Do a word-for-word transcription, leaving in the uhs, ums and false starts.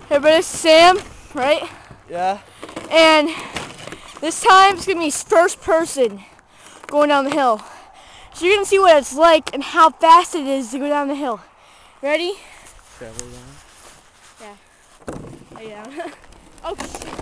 Everybody, this is Sam, right? Yeah. And this time it's gonna be first person going down the hill. So you're gonna see what it's like and how fast it is to go down the hill. Ready? Travel down. Yeah. Oh yeah. Oh shit.